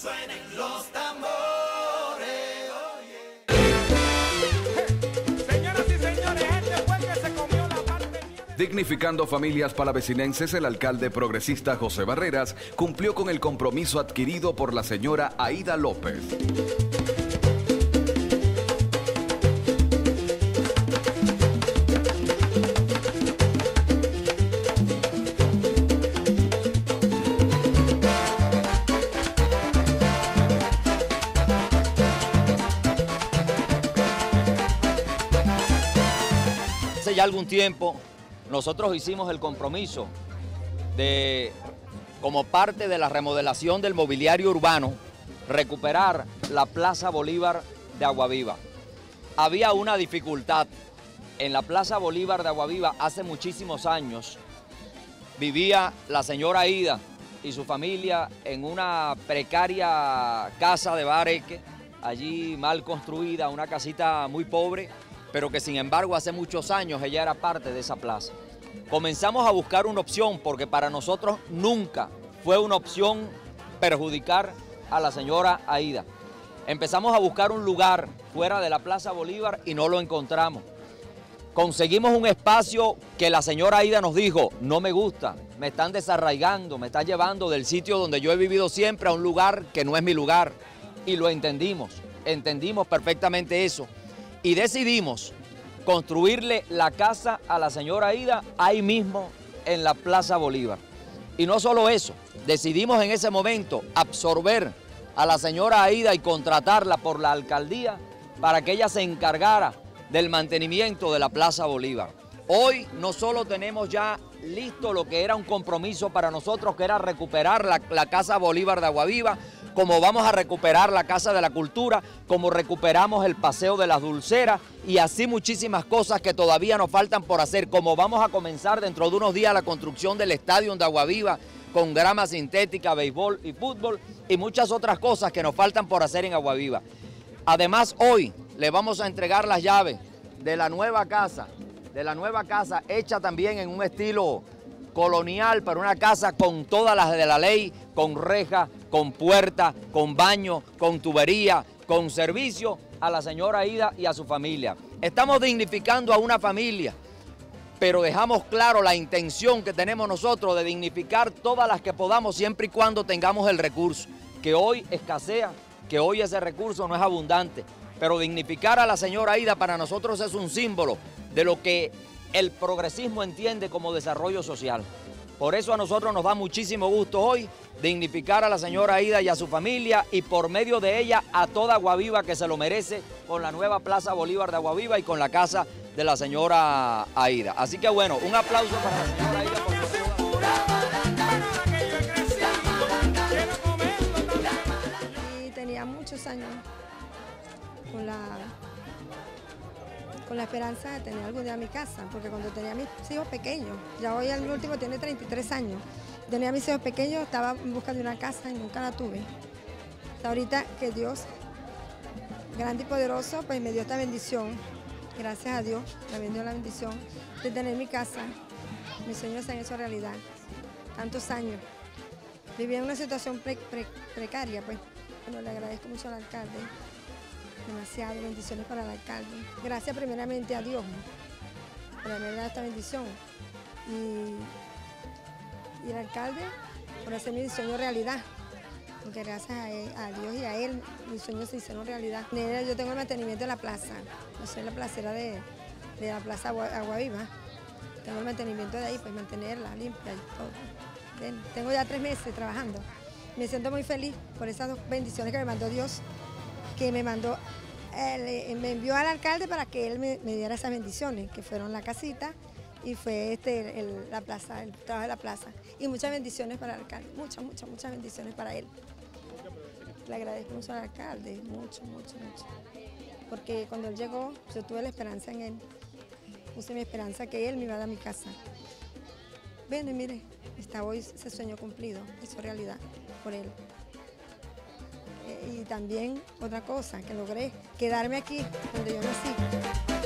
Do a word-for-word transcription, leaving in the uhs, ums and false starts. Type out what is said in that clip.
suenen los tambores. Dignificando familias palavecinenses, el alcalde progresista José Barreras cumplió con el compromiso adquirido por la señora Aida López. Hace ya algún tiempo nosotros hicimos el compromiso de, como parte de la remodelación del mobiliario urbano, recuperar la Plaza Bolívar de Aguaviva. Había una dificultad. En la Plaza Bolívar de Aguaviva hace muchísimos años vivía la señora Aida y su familia en una precaria casa de Bareque, allí mal construida, una casita muy pobre, pero que sin embargo hace muchos años ella era parte de esa plaza. Comenzamos a buscar una opción porque para nosotros nunca fue una opción perjudicar a la señora Aida. Empezamos a buscar un lugar fuera de la Plaza Bolívar y no lo encontramos. Conseguimos un espacio que la señora Aida nos dijo, no me gusta, me están desarraigando, me están llevando del sitio donde yo he vivido siempre a un lugar que no es mi lugar. Y lo entendimos, entendimos perfectamente eso. Y decidimos construirle la casa a la señora Aida ahí mismo en la Plaza Bolívar. Y no solo eso, decidimos en ese momento absorber a la señora Aida y contratarla por la alcaldía para que ella se encargara del mantenimiento de la Plaza Bolívar. Hoy no solo tenemos ya listo lo que era un compromiso para nosotros, que era recuperar la, la Casa Bolívar de Aguaviva, como vamos a recuperar la Casa de la Cultura, como recuperamos el Paseo de las Dulceras y así muchísimas cosas que todavía nos faltan por hacer, como vamos a comenzar dentro de unos días la construcción del estadio de Aguaviva con grama sintética, béisbol y fútbol y muchas otras cosas que nos faltan por hacer en Aguaviva. Además, hoy le vamos a entregar las llaves de la nueva casa, de la nueva casa hecha también en un estilo colonial, pero una casa con todas las de la ley, con reja, con puerta, con baño, con tubería, con servicio a la señora Aida y a su familia. Estamos dignificando a una familia, pero dejamos claro la intención que tenemos nosotros de dignificar todas las que podamos siempre y cuando tengamos el recurso, que hoy escasea, que hoy ese recurso no es abundante, pero dignificar a la señora Aida para nosotros es un símbolo de lo que el progresismo entiende como desarrollo social. Por eso a nosotros nos da muchísimo gusto hoy dignificar a la señora Aida y a su familia y por medio de ella a toda Aguaviva que se lo merece con la nueva Plaza Bolívar de Aguaviva y con la casa de la señora Aida. Así que bueno, un aplauso para la señora Aida. Y tenía muchos años con la... con la esperanza de tener algún día mi casa, porque cuando tenía mis hijos pequeños, ya hoy el último tiene treinta y tres años, tenía mis hijos pequeños, estaba en busca de una casa y nunca la tuve. Hasta ahorita que Dios, grande y poderoso, pues me dio esta bendición, gracias a Dios, me dio la bendición de tener mi casa, mis sueños se han hecho realidad, tantos años. Vivía en una situación pre, pre, precaria, pues, bueno, le agradezco mucho al alcalde. Demasiado, bendiciones para el alcalde. Gracias primeramente a Dios por haberme dado esta bendición. Y, y el alcalde por hacer mi sueño realidad. Porque gracias a, él, a Dios y a él, mis sueños se hicieron realidad. Yo tengo el mantenimiento de la plaza. Yo soy la placera de, de la Plaza Aguaviva. Tengo el mantenimiento de ahí, pues mantenerla limpia y todo. Bien, tengo ya tres meses trabajando. Me siento muy feliz por esas dos bendiciones que me mandó Dios, que me mandó, eh, me envió al alcalde para que él me, me diera esas bendiciones, que fueron la casita y fue este, el, la plaza, el trabajo de la plaza. Y muchas bendiciones para el alcalde, muchas, muchas, muchas bendiciones para él. Le agradezco mucho al alcalde, mucho, mucho, mucho. Porque cuando él llegó, yo tuve la esperanza en él. Puse mi esperanza que él me iba a dar mi casa. Ven y mire, está hoy ese sueño cumplido, hizo realidad por él. Y también otra cosa, que logré quedarme aquí donde yo nací.